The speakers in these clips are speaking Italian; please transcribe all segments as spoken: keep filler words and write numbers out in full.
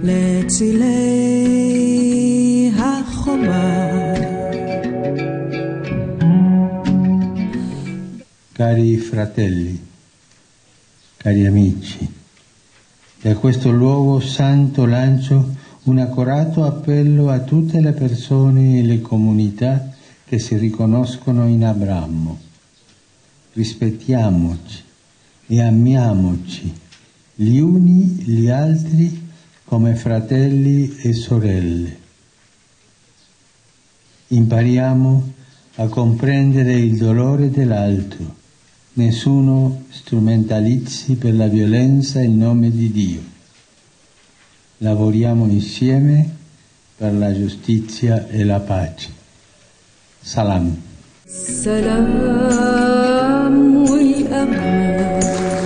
לצילי החומה. Cari fratelli, cari amici, da questo luogo santo lancio un accorato appello a tutte le persone e le comunità che si riconoscono in Abramo. Rispettiamoci e amiamoci gli uni gli altri come fratelli e sorelle. Impariamo a comprendere il dolore dell'altro. Nessuno strumentalizzi per la violenza in nome di Dio. Lavoriamo insieme per la giustizia e la pace. Salam. Salam wal aman.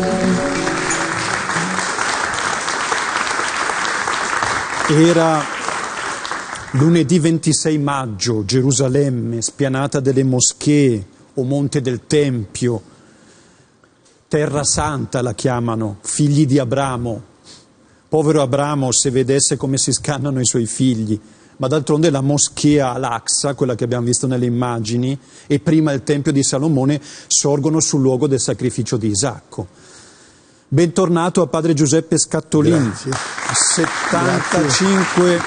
Era lunedì ventisei maggio, Gerusalemme, spianata delle moschee o monte del Tempio, Terra Santa la chiamano, figli di Abramo. Povero Abramo se vedesse come si scannano i suoi figli, ma d'altronde la moschea Al-Aqsa, quella che abbiamo visto nelle immagini, e prima il Tempio di Salomone sorgono sul luogo del sacrificio di Isacco. Bentornato a padre Giuseppe Scattolin, Grazie. settantacinque,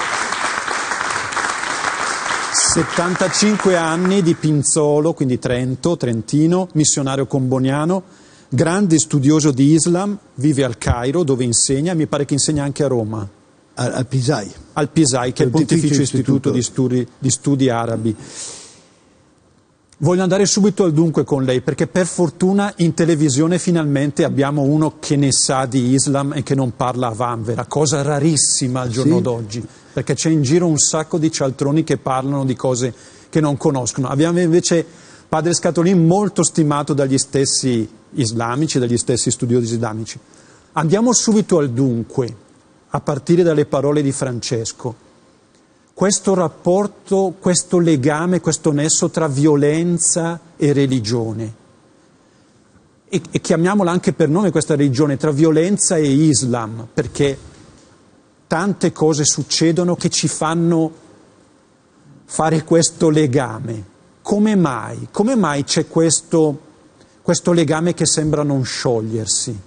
settantacinque anni di Pinzolo, quindi Trento, Trentino, missionario comboniano, grande studioso di Islam, vive al Cairo dove insegna, mi pare che insegna anche a Roma. Al, al Pisai. Al Pisai, che è il Pontificio Istituto, Istituto di, studi, di Studi Arabi. Voglio andare subito al dunque con lei, perché per fortuna in televisione finalmente abbiamo uno che ne sa di Islam e che non parla a vanvera, cosa rarissima al giorno Sì. d'oggi, perché c'è in giro un sacco di cialtroni che parlano di cose che non conoscono. Abbiamo invece padre Scattolin molto stimato dagli stessi islamici, dagli stessi studiosi islamici. Andiamo subito al dunque, a partire dalle parole di Francesco. Questo rapporto, questo legame, questo nesso tra violenza e religione. E, e chiamiamola anche per nome questa religione, tra violenza e Islam, perché tante cose succedono che ci fanno fare questo legame. Come mai? Come mai c'è questo, questo legame che sembra non sciogliersi?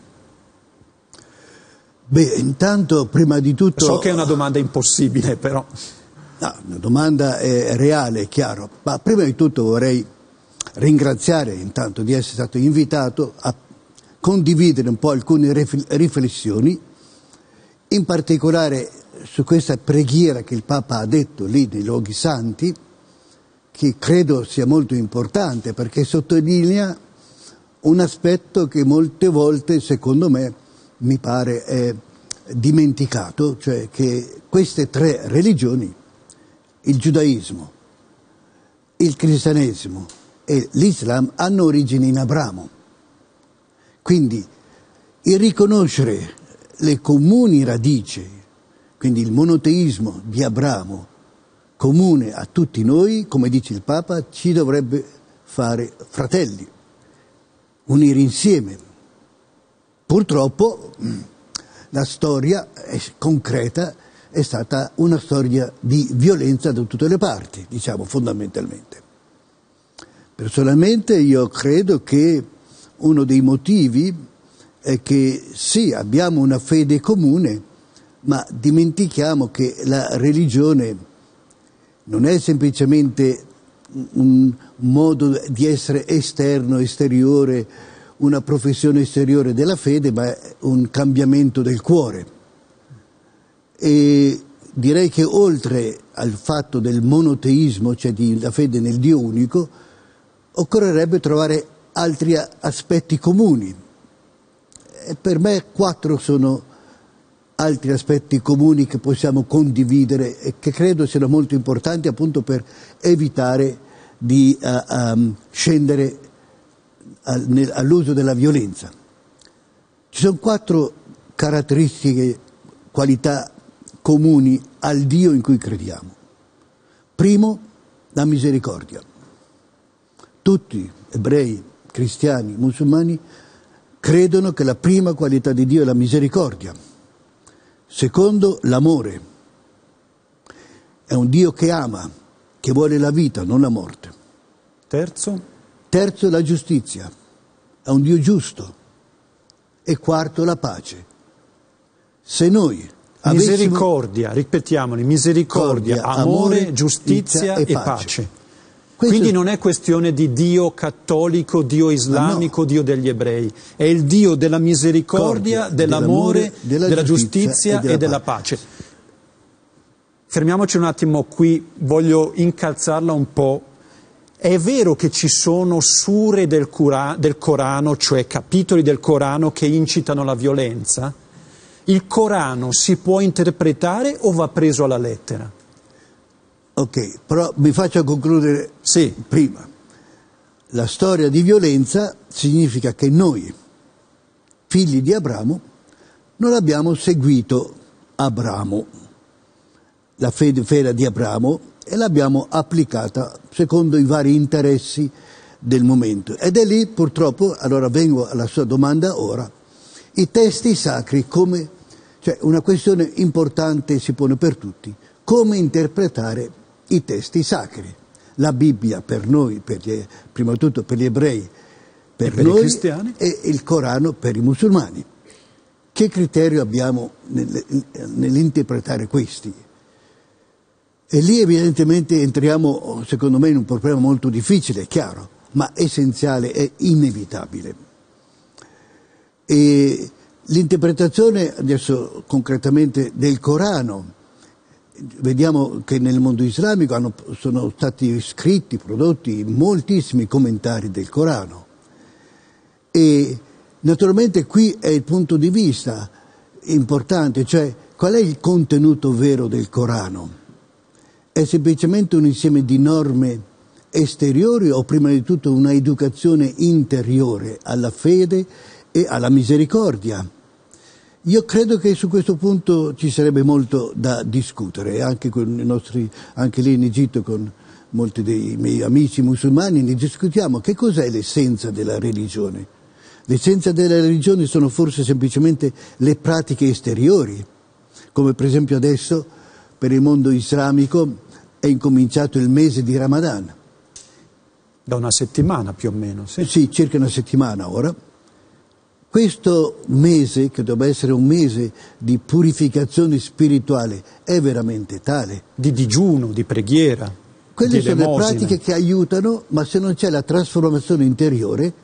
Beh, intanto, prima di tutto... So che è una domanda impossibile, però... No, la domanda è reale, è chiaro, ma prima di tutto vorrei ringraziare intanto di essere stato invitato a condividere un po' alcune riflessioni, in particolare su questa preghiera che il Papa ha detto lì nei luoghi santi, che credo sia molto importante perché sottolinea un aspetto che molte volte, secondo me, mi pare è dimenticato, cioè che queste tre religioni, il giudaismo, il cristianesimo e l'Islam, hanno origine in Abramo. Quindi il riconoscere le comuni radici, quindi il monoteismo di Abramo, comune a tutti noi, come dice il Papa, ci dovrebbe fare fratelli, unire insieme. Purtroppo la storia è concreta è stata una storia di violenza da tutte le parti, diciamo fondamentalmente. Personalmente io credo che uno dei motivi è che sì, abbiamo una fede comune, ma dimentichiamo che la religione non è semplicemente un modo di essere esterno, esteriore, una professione esteriore della fede, ma è un cambiamento del cuore. E direi che oltre al fatto del monoteismo, cioè della fede nel Dio unico, occorrerebbe trovare altri aspetti comuni. E per me quattro sono altri aspetti comuni che possiamo condividere e che credo siano molto importanti appunto per evitare di uh, um, scendere al, nel, all'uso della violenza. Ci sono quattro caratteristiche, qualità comuni al Dio in cui crediamo. Primo, la misericordia. Tutti, ebrei, cristiani, musulmani, credono che la prima qualità di Dio è la misericordia. Secondo, l'amore. È un Dio che ama, che vuole la vita, non la morte. Terzo? Terzo, la giustizia. È un Dio giusto. E quarto, la pace. Se noi avessimo... Misericordia, ripetiamoli, misericordia, amore, amore giustizia e pace. pace. Questo... Quindi non è questione di Dio cattolico, Dio islamico, no. Dio degli ebrei. È il Dio della misericordia, Cordia, dell'amore, della, della giustizia, giustizia e della, e della pace. pace. Fermiamoci un attimo qui, voglio incalzarla un po'. È vero che ci sono sure del, Cura, del Corano, cioè capitoli del Corano che incitano la violenza? Il Corano si può interpretare o va preso alla lettera? Ok, però mi faccio concludere sì. prima. La storia di violenza significa che noi, figli di Abramo, non abbiamo seguito Abramo, la fede, fede di Abramo, e l'abbiamo applicata secondo i vari interessi del momento. Ed è lì, purtroppo, allora vengo alla sua domanda ora, i testi sacri come, cioè una questione importante si pone per tutti, come interpretare i testi sacri. La Bibbia per noi, per gli, prima di tutto per gli ebrei, per, e per noi, i cristiani, e il Corano per i musulmani. Che criterio abbiamo nel, nell'interpretare questi? E lì evidentemente entriamo, secondo me, in un problema molto difficile, chiaro, ma essenziale e inevitabile. E l'interpretazione, adesso concretamente, del Corano, vediamo che nel mondo islamico hanno, sono stati scritti, prodotti moltissimi commentari del Corano. E naturalmente qui è il punto di vista importante, cioè qual è il contenuto vero del Corano? È semplicemente un insieme di norme esteriori o prima di tutto una educazione interiore alla fede e alla misericordia? Io credo che su questo punto ci sarebbe molto da discutere, anche con i nostri, anche lì in Egitto con molti dei miei amici musulmani ne discutiamo. Che cos'è l'essenza della religione? L'essenza della religione sono forse semplicemente le pratiche esteriori, come per esempio adesso per il mondo islamico è incominciato il mese di Ramadan. Da una settimana più o meno, sì. Sì, circa una settimana ora. Questo mese, che dovrebbe essere un mese di purificazione spirituale, è veramente tale. Di digiuno, di preghiera. Quelle di sono elemosine. le pratiche che aiutano, ma se non c'è la trasformazione interiore,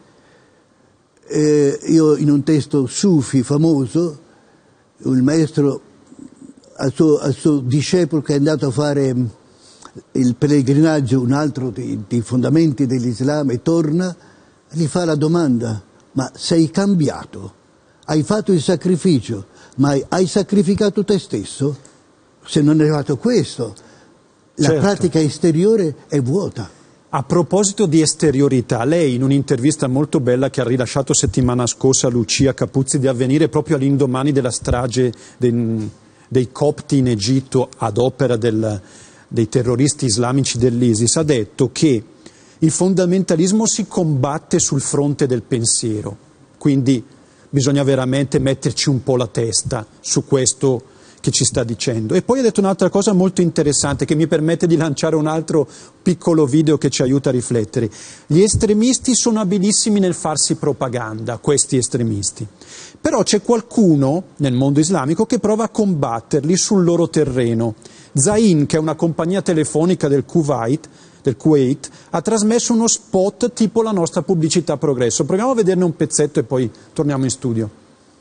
eh, io in un testo sufi famoso, il maestro al suo, al suo discepolo che è andato a fare il pellegrinaggio, un altro dei, dei fondamenti dell'Islam, e torna, gli fa la domanda: ma sei cambiato? Hai fatto il sacrificio, ma hai, hai sacrificato te stesso? Se non è fatto questo, la certo. pratica esteriore è vuota. A proposito di esteriorità, lei in un'intervista molto bella che ha rilasciato settimana scorsa a Lucia Capuzzi di Avvenire, proprio all'indomani della strage dei, dei copti in Egitto ad opera del, dei terroristi islamici dell'ISIS, ha detto che il fondamentalismo si combatte sul fronte del pensiero, quindi bisogna veramente metterci un po' la testa su questo che ci sta dicendo. E poi ha detto un'altra cosa molto interessante che mi permette di lanciare un altro piccolo video che ci aiuta a riflettere. Gli estremisti sono abilissimi nel farsi propaganda, questi estremisti. Però c'è qualcuno nel mondo islamico che prova a combatterli sul loro terreno. Zain, che è una compagnia telefonica del Kuwait, del Kuwait, ha trasmesso uno spot tipo la nostra pubblicità Progresso. Proviamo a vederne un pezzetto e poi torniamo in studio.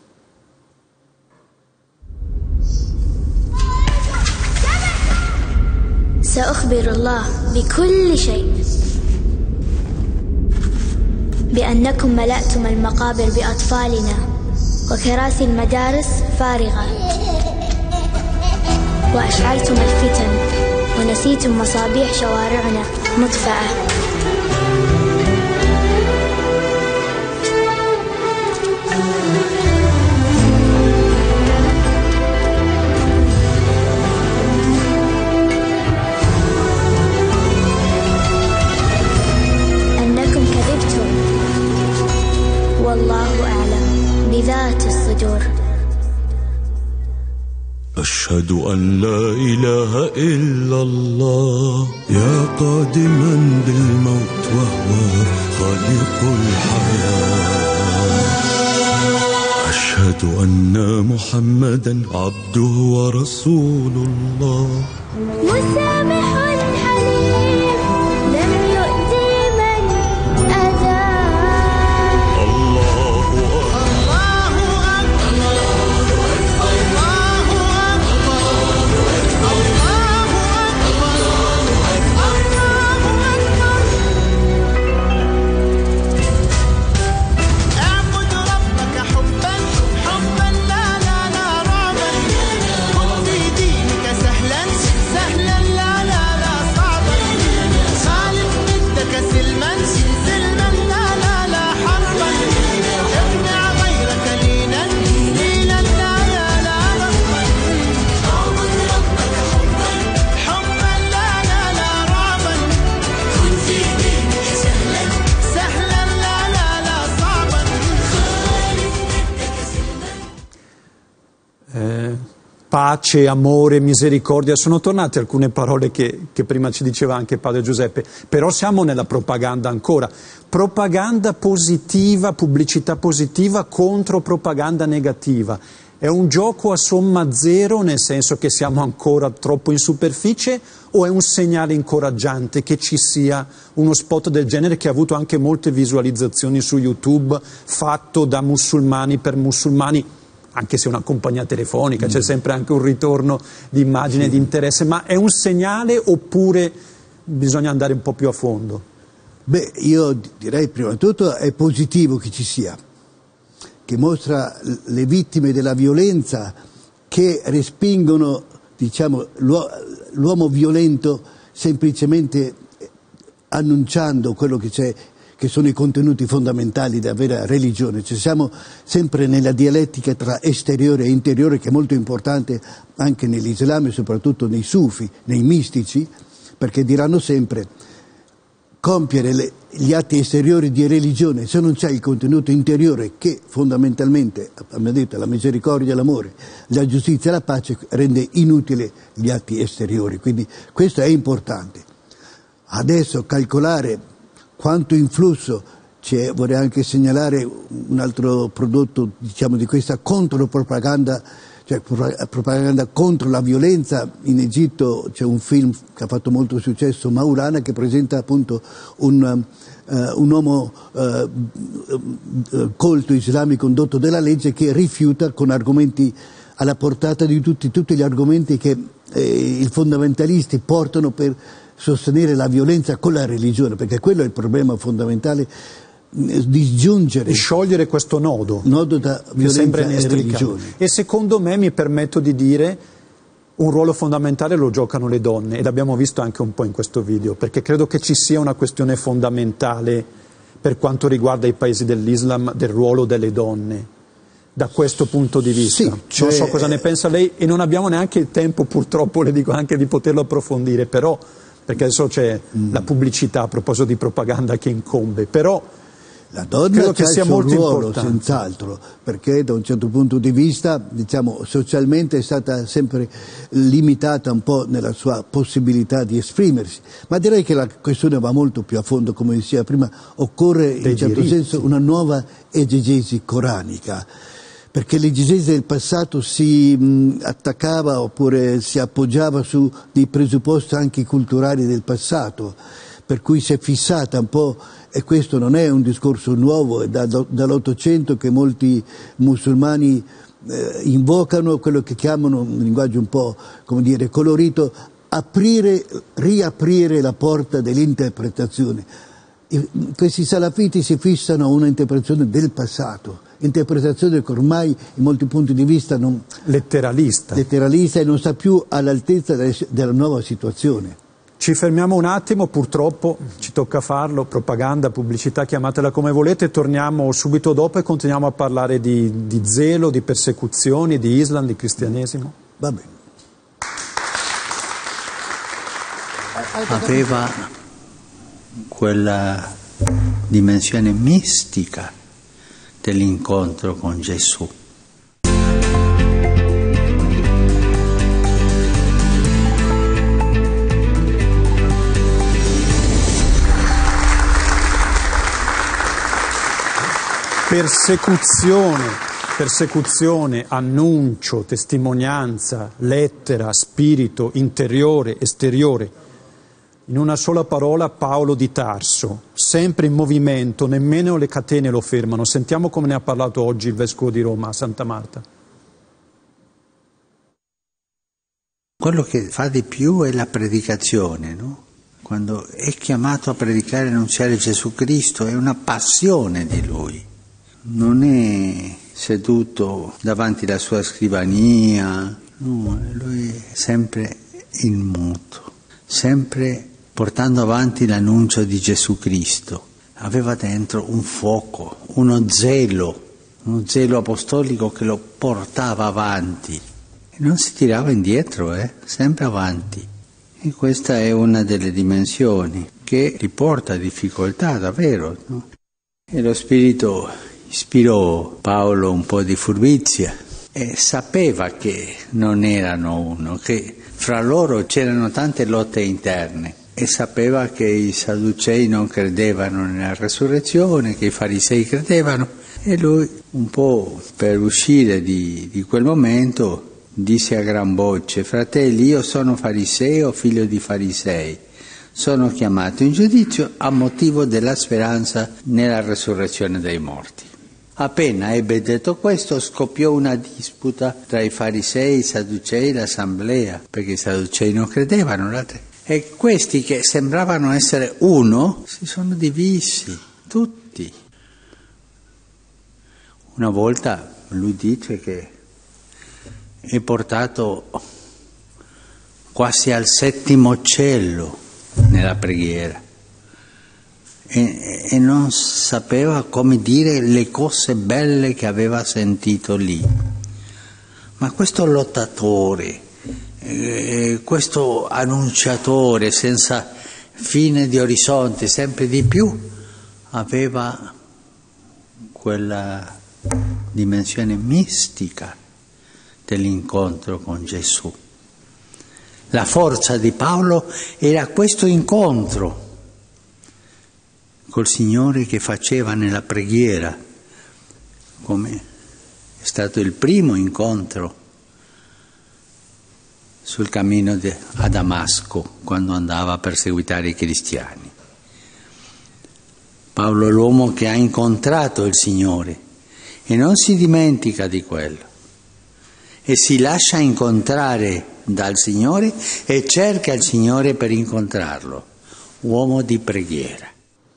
سأخبر الله بكل شيء بأنكم ملأتم المقابر بأطفالنا وكراسي المدارس فارغة وأشعلتم الفتن ونسيتم مصابيح شوارعنا مطفأة. والله أعلم بذات الصدور. أشهد أن لا إله إلا الله يا قادما بالموت وهو خالق الحياة أشهد أن محمدا عبده ورسول الله مسامح حليم لم يؤذي من أذاه الله أكبر اعبد ربك حبا حبا لا لا لا رعبا كن في دينك سهلا سهلا لا لا لا صعبا خالف ضدك سلما سلما لا لا لا حربا اقنع غيرك لينا لينا لا لا لا رغبا اعبد ربك حبا حبا لا لا لا رعبا كن في دينك سهلا سهلا لا لا لا صعبا خالف ضدك سلما. Eh, pace, amore, misericordia, sono tornate alcune parole che, che prima ci diceva anche Padre Giuseppe, però siamo nella propaganda ancora. Propaganda positiva, pubblicità positiva contro propaganda negativa. È un gioco a somma zero, nel senso che siamo ancora troppo in superficie, o è un segnale incoraggiante che ci sia uno spot del genere che ha avuto anche molte visualizzazioni su YouTube, fatto da musulmani per musulmani, anche se è una compagnia telefonica, c'è sempre anche un ritorno di immagine, sì, di interesse, ma è un segnale oppure bisogna andare un po' più a fondo? Beh, io direi prima di tutto è positivo che ci sia, che mostra le vittime della violenza che respingono, diciamo, l'uomo violento semplicemente annunciando quello che c'è, che sono i contenuti fondamentali della vera religione. Ci siamo sempre nella dialettica tra esteriore e interiore, che è molto importante anche nell'Islam e soprattutto nei sufi, nei mistici, perché diranno sempre: compiere le, gli atti esteriori di religione, se non c'è il contenuto interiore che fondamentalmente, abbiamo detto, la misericordia, l'amore, la giustizia e la pace, rende inutile gli atti esteriori. Quindi questo è importante. Adesso calcolare quanto influsso c'è, vorrei anche segnalare un altro prodotto, diciamo, di questa contropropaganda, cioè propaganda contro la violenza. In Egitto c'è un film che ha fatto molto successo, Maulana, che presenta appunto un, uh, un uomo uh, colto islamico, condotto della legge, che rifiuta con argomenti alla portata di tutti, tutti gli argomenti che eh, i fondamentalisti portano per sostenere la violenza con la religione, perché quello è il problema fondamentale, di giungere, di sciogliere questo nodo, nodo da violenza e religione. E secondo me, mi permetto di dire, un ruolo fondamentale lo giocano le donne, e l'abbiamo visto anche un po' in questo video, perché credo che ci sia una questione fondamentale per quanto riguarda i paesi dell'Islam, del ruolo delle donne da questo punto di vista. Sì, cioè, non so cosa ne pensa lei, e non abbiamo neanche il tempo, purtroppo, le dico, anche di poterlo approfondire, però, perché adesso c'è mm. la pubblicità a proposito di propaganda che incombe, però la donna che sia molto ruolo, senz'altro, perché da un certo punto di vista, diciamo, socialmente è stata sempre limitata un po' nella sua possibilità di esprimersi, ma direi che la questione va molto più a fondo, come diceva prima. Occorre in un certo senso una nuova esegesi coranica, perché l'esegesi del passato si mh, attaccava oppure si appoggiava su dei presupposti anche culturali del passato, per cui si è fissata un po', e questo non è un discorso nuovo, è da, dall'Ottocento che molti musulmani eh, invocano quello che chiamano, un linguaggio un po', come dire, colorito, aprire, riaprire la porta dell'interpretazione. I, questi salafiti si fissano a una interpretazione del passato, interpretazione che ormai in molti punti di vista non letteralista, letteralista e non sta più all'altezza delle, della nuova situazione. Ci fermiamo un attimo, purtroppo ci tocca farlo, propaganda, pubblicità, chiamatela come volete, torniamo subito dopo e continuiamo a parlare di, di zelo, di persecuzioni, di Islam, di cristianesimo. Va bene. Aveva quella dimensione mistica dell'incontro con Gesù. Persecuzione, persecuzione, annuncio, testimonianza, lettera, spirito, interiore, esteriore. In una sola parola Paolo di Tarso, sempre in movimento, nemmeno le catene lo fermano. Sentiamo come ne ha parlato oggi il Vescovo di Roma a Santa Marta. Quello che fa di più è la predicazione, no? Quando è chiamato a predicare e annunciare Gesù Cristo è una passione di lui. Non è seduto davanti alla sua scrivania, no, lui è sempre in muto, sempre portando avanti l'annuncio di Gesù Cristo. Aveva dentro un fuoco, uno zelo, uno zelo apostolico che lo portava avanti. E non si tirava indietro, eh? Sempre avanti. E questa è una delle dimensioni che gli porta difficoltà, davvero, no? E lo Spirito ispirò Paolo un po' di furbizia e sapeva che non erano uno, che fra loro c'erano tante lotte interne e sapeva che i Sadducei non credevano nella resurrezione, che i Farisei credevano, e lui, un po' per uscire di, di quel momento, disse a gran voce: fratelli, io sono fariseo, figlio di farisei, sono chiamato in giudizio a motivo della speranza nella resurrezione dei morti. Appena ebbe detto questo, scoppiò una disputa tra i farisei, i sadducei e l'assemblea, perché i sadducei non credevano, l'altro. E questi che sembravano essere uno si sono divisi, tutti. Una volta lui dice che è portato quasi al settimo cielo nella preghiera e, e non sapeva come dire le cose belle che aveva sentito lì. Ma questo lottatore, eh, questo annunciatore senza fine di orizzonte, sempre di più, aveva quella dimensione mistica dell'incontro con Gesù. La forza di Paolo era questo incontro col Signore che faceva nella preghiera, come è stato il primo incontro sul cammino a Damasco, quando andava a perseguitare i cristiani. Paolo è l'uomo che ha incontrato il Signore e non si dimentica di quello, e si lascia incontrare dal Signore e cerca il Signore per incontrarlo, uomo di preghiera.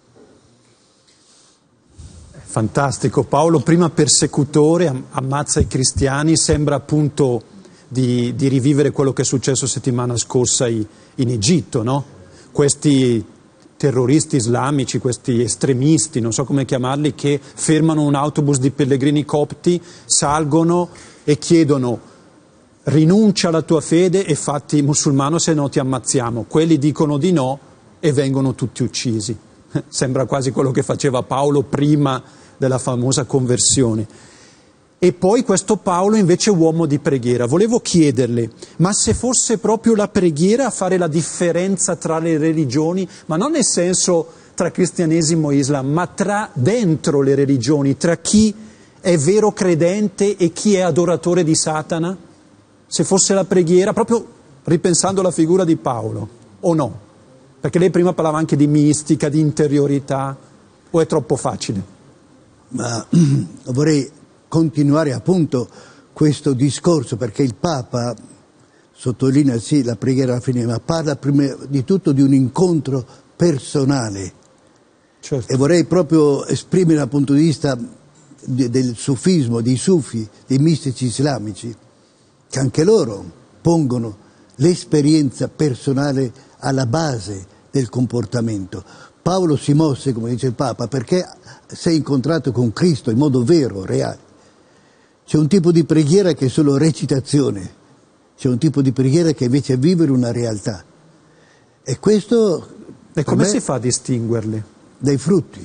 Fantastico, Paolo prima persecutore, ammazza i cristiani, sembra appunto di, di rivivere quello che è successo settimana scorsa in Egitto, no? Questi terroristi islamici, questi estremisti, non so come chiamarli, che fermano un autobus di pellegrini copti, salgono e chiedono: rinuncia alla tua fede e fatti musulmano, se no ti ammazziamo. Quelli dicono di no e vengono tutti uccisi. Sembra quasi quello che faceva Paolo prima della famosa conversione. E poi questo Paolo invece uomo di preghiera. Volevo chiederle, ma se fosse proprio la preghiera a fare la differenza tra le religioni, ma non nel senso tra cristianesimo e Islam, ma tra dentro le religioni, tra chi è vero credente e chi è adoratore di Satana? Se fosse la preghiera, proprio ripensando alla figura di Paolo, o no? Perché lei prima parlava anche di mistica, di interiorità, o è troppo facile? Ma vorrei continuare appunto questo discorso, perché il Papa sottolinea sì la preghiera alla fine, ma parla prima di tutto di un incontro personale. Certo. E vorrei proprio esprimere dal punto di vista del sufismo, dei sufi, dei mistici islamici, che anche loro pongono l'esperienza personale alla base del comportamento. Paolo si mosse, come dice il Papa, perché si è incontrato con Cristo in modo vero, reale. C'è un tipo di preghiera che è solo recitazione, c'è un tipo di preghiera che invece è vivere una realtà. E questo... E come si fa a distinguerli? Dai frutti.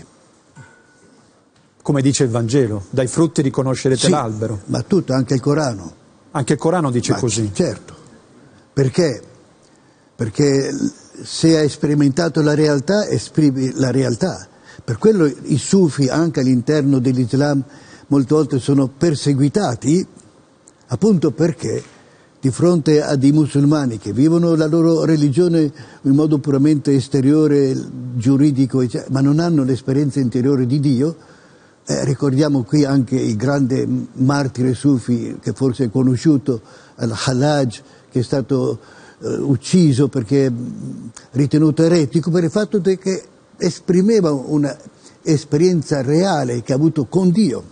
Come dice il Vangelo, dai frutti riconoscerete sì, l'albero. Ma tutto, anche il Corano. Anche il Corano dice ma così. Certo. Perché? Perché se hai sperimentato la realtà, esprimi la realtà. Per quello i sufi anche all'interno dell'Islam molte volte sono perseguitati, appunto perché di fronte a dei musulmani che vivono la loro religione in modo puramente esteriore, giuridico, eccetera, ma non hanno l'esperienza interiore di Dio. Eh, ricordiamo qui anche il grande martire sufi che forse è conosciuto, Al-Hallaj, che è stato eh, ucciso perché ritenuto eretico per il fatto che esprimeva una esperienza reale che ha avuto con Dio,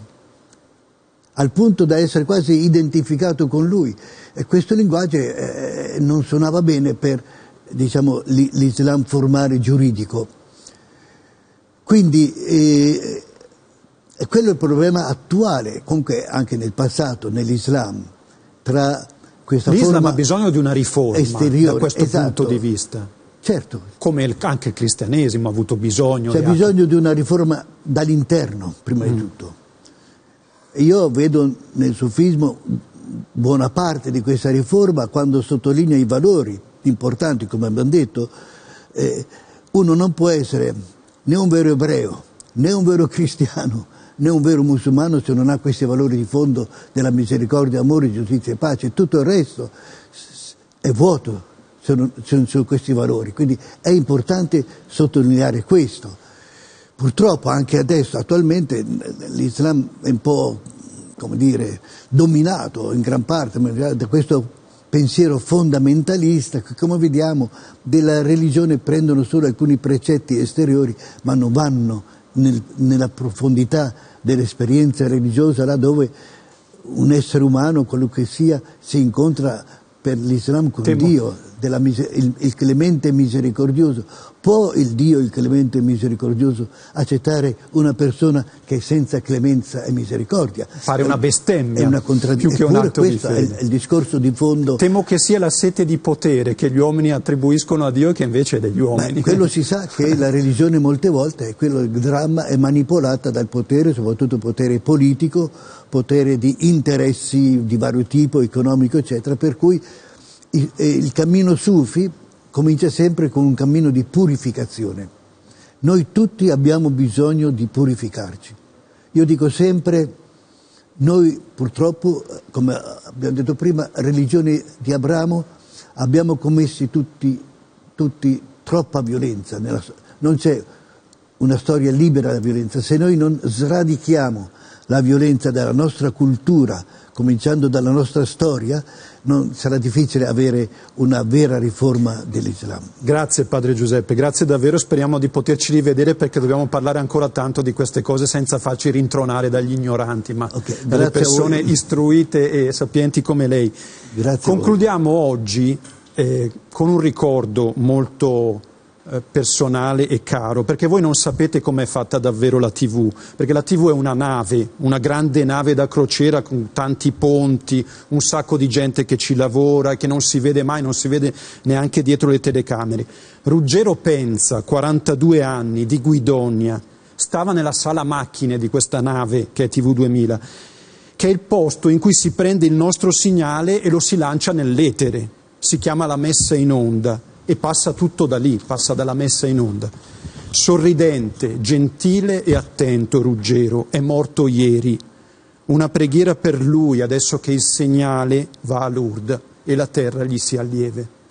al punto da essere quasi identificato con lui, e questo linguaggio eh, non suonava bene per, diciamo, l'Islam formale giuridico. Quindi eh, quello è il problema attuale, comunque anche nel passato, nell'Islam, tra questa L'Islam forma ha bisogno di una riforma esteriore, da questo esatto, punto di vista. Certo. Come il, anche il cristianesimo ha avuto bisogno. C'è di bisogno altri... di una riforma dall'interno, prima mm. di tutto. Io vedo nel sufismo buona parte di questa riforma quando sottolinea i valori importanti, come abbiamo detto. Eh, uno non può essere né un vero ebreo, né un vero cristiano, né un vero musulmano se non ha questi valori di fondo della misericordia, amore, giustizia e pace. Tutto il resto è vuoto se non sono questi valori. Quindi è importante sottolineare questo. Purtroppo anche adesso, attualmente, l'Islam è un po', come dire, dominato in gran parte da questo pensiero fondamentalista che, come vediamo, della religione prendono solo alcuni precetti esteriori, ma non vanno nel, nella profondità dell'esperienza religiosa, là dove un essere umano, quello che sia, si incontra per l'Islam con Temo. Dio, della, il, il clemente misericordioso. Può il Dio, il clemente misericordioso, accettare una persona che è senza clemenza e misericordia? Fare una bestemmia, è una contraddizione. più che un atto di questo fede. è il discorso di fondo. Temo che sia la sete di potere che gli uomini attribuiscono a Dio e che invece è degli uomini. Beh, quello si sa che la religione molte volte, è quello il dramma, è manipolata dal potere, soprattutto potere politico, potere di interessi di vario tipo, economico, eccetera, per cui il, il cammino sufi comincia sempre con un cammino di purificazione. Noi tutti abbiamo bisogno di purificarci. Io dico sempre, noi purtroppo, come abbiamo detto prima, religione di Abramo, abbiamo commesso tutti, tutti troppa violenza. Nella, non c'è una storia libera dalla violenza. Se noi non sradichiamo la violenza dalla nostra cultura, cominciando dalla nostra storia, non sarà difficile avere una vera riforma dell'Islam. Grazie Padre Giuseppe, grazie davvero, speriamo di poterci rivedere perché dobbiamo parlare ancora tanto di queste cose senza farci rintronare dagli ignoranti, ma okay, dalle persone istruite e sapienti come lei. Grazie. Concludiamo oggi eh, con un ricordo molto eh, personale e caro, perché voi non sapete com'è fatta davvero la tivù, perché la tivù è una nave, una grande nave da crociera con tanti ponti, un sacco di gente che ci lavora, che non si vede mai, non si vede neanche dietro le telecamere. Ruggero Penza, quarantadue anni, di Guidonia, stava nella sala macchine di questa nave che è tivù duemila, che è il posto in cui si prende il nostro segnale e lo si lancia nell'etere, si chiama la messa in onda. E passa tutto da lì, passa dalla messa in onda. Sorridente, gentile e attento Ruggero, è morto ieri. Una preghiera per lui adesso che il segnale va a Lourdes e la terra gli sia lieve.